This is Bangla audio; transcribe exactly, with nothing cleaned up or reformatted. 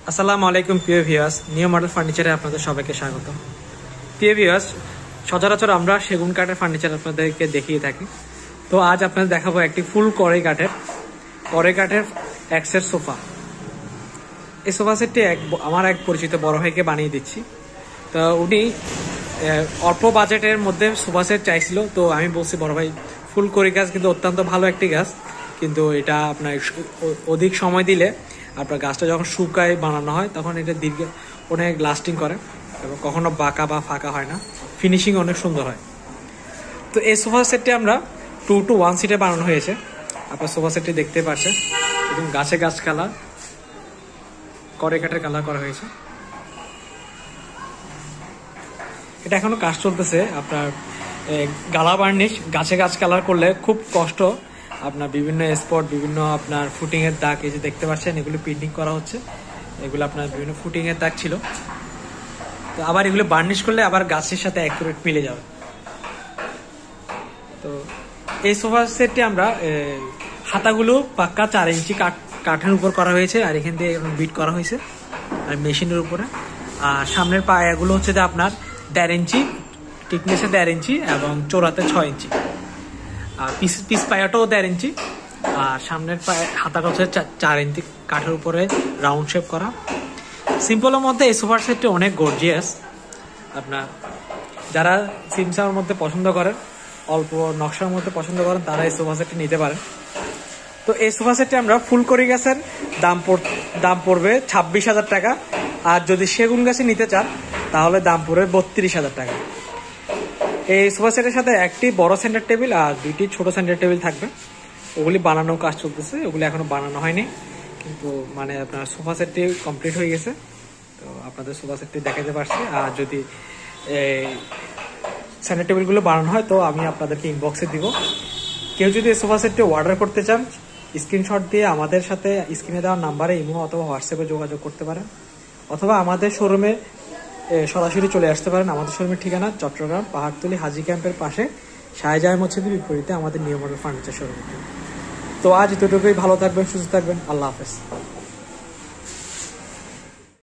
আসসালামু আলাইকুম প্রিয় ভিউয়ার্স, নিউ মডেল ফার্নিচারে আপনাদের সবাইকে স্বাগত। প্রিয় ভিউয়ার্স, সচরাচর আমরা সেগুন কাঠের ফার্নিচার আপনাদেরকে দেখিয়ে থাকি। তো আজ আপনাদের দেখাবো একটি ফুল কড়াই কাঠের কড়াই কাঠের এক্সের সোফা। এই সোফা সেটটি এক আমার এক পরিচিত বড় ভাইকে বানিয়ে দিচ্ছি। তো উনি অল্প বাজেটের মধ্যে সোফা সেট চাইছিল। তো আমি বলছি, বড় ভাই, ফুল কড়াই গাছ কিন্তু অত্যন্ত ভালো একটি গাছ, কিন্তু এটা আপনার অধিক সময় দিলে আপনার গাছটা যখন শুকায় বানানো হয় তখন এটা দীর্ঘ অনেক লাস্টিং করে এবং কখনো বাঁকা বা ফাঁকা হয় না, ফিনিশিং অনেক সুন্দর হয়। তো এই সোফা সেটটি আমরা টু টু ওয়ান সিটে বানানো হয়েছে। আপনার সোফা সেটটি দেখতে পাচ্ছেন এবং গাছে গাছ কালার, কড়াই কাঠের কালার করা হয়েছে। এটা এখনো কাজ চলতেছে। আপনার গালা বার্নিশ গাছে গাছ কালার করলে খুব কষ্ট। আপনার বিভিন্ন স্পট, বিভিন্ন আপনার ফুটিং এর দাগ, এই যে দেখতে পাচ্ছেন এগুলো পেন্টিং করা হচ্ছে। এগুলো আপনার বিভিন্ন ফুটিং এর দাগ ছিল। তো আবার এগুলো বার্নিশ করলে আবার গাছের সাথে অ্যাকুরেট মিলে যাবে। তো এই সোফা সেটটি আমরা হাতাগুলো পাক্কা চার ইঞ্চি কাঠ কাঠের উপর করা হয়েছে, আর এখান থেকে বিট করা হয়েছে আর মেশিনের উপরে। আর সামনের পায়াগুলো হচ্ছে যে আপনার দেড় ইঞ্চি টিকনেসে দেড় ইঞ্চি এবং চৌড়াতে ছয় ইঞ্চি, আর পিস পিস পায়াটাও দেড় ইঞ্চি। আর সামনের পায়ে হাতাটা হচ্ছে চার ইঞ্চি কাঠের উপরে রাউন্ড শেপ করা। সিম্পলের মধ্যে এই সোফা সেটটি অনেক গর্জিয়াস। আপনার যারা সিমসার মধ্যে পছন্দ করেন, অল্প নকশার মধ্যে পছন্দ করেন, তারা এই সোফা সেটটি নিতে পারেন। তো এই সোফা সেটটি আমরা ফুল কড়াই গাছের দাম দাম পড়বে ছাব্বিশ হাজার টাকা। আর যদি সেগুন গাছে নিতে চান তাহলে দাম পড়বে বত্রিশ হাজার টাকা। এই সোফা সেটের সাথে একটি বড় সেন্টার টেবিল আর দুইটি ছোট সেন্টার টেবিল থাকবে। ওগুলি বানানোর কাজ চলতেছে, ওগুলি এখনো বানানো হয়নি, কিন্তু মানে আপনার সোফা সেটটি কমপ্লিট হয়ে গেছে। তো আপনাদের সোফা সেটটি দেখাতে পারছি। আর যদি এই সেন্টার টেবিলগুলো বানানো হয় তো আমি আপনাদেরকে ইনবক্সে দিব। কেউ যদি এই সোফা সেটটি অর্ডার করতে চান, স্ক্রিনশট দিয়ে আমাদের সাথে স্ক্রিনে দেওয়ার নাম্বারে ইমো অথবা হোয়াটসঅ্যাপে যোগাযোগ করতে পারেন, অথবা আমাদের শোরুমে সরাসরি চলে আসতে পারেন। আমাদের শোরুমের ঠিকানা চট্টগ্রাম পাহাড়তলী হাজি ক্যাম্পের পাশে শাহজাহান মসজিদের বিপরীতে আমাদের নিউ মডেল ফার্নিচার শোরুম। তো আজ এতটুকুই। ভালো থাকবেন, সুস্থ থাকবেন। আল্লাহ হাফেজ।